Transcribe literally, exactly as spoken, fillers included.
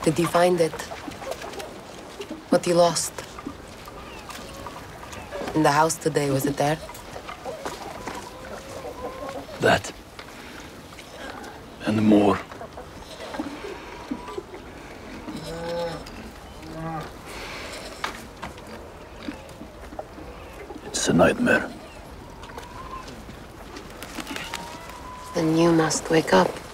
Did you find it? What you lost? In the house today, was it there? That. And more. It's a nightmare. Then you must wake up.